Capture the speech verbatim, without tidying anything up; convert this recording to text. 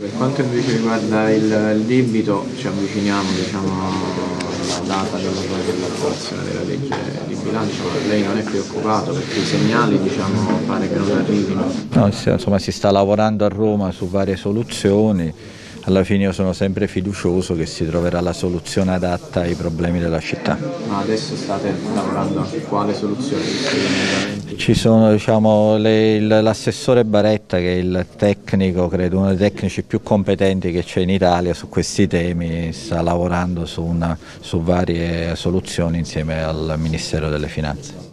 Per quanto invece riguarda il, il debito, ci avviciniamo diciamo, alla data dell'approvazione della legge di bilancio, ma lei non è preoccupato perché i segnali diciamo, pare che non arrivino? No, insomma, si sta lavorando a Roma su varie soluzioni, alla fine io sono sempre fiducioso che si troverà la soluzione adatta ai problemi della città. Ma adesso state lavorando a quale soluzione? Ci sono diciamo, le, l'assessore Baretta, che è il tecnico, credo uno dei tecnici più competenti che c'è in Italia su questi temi, sta lavorando su, una, su varie soluzioni insieme al Ministero delle Finanze.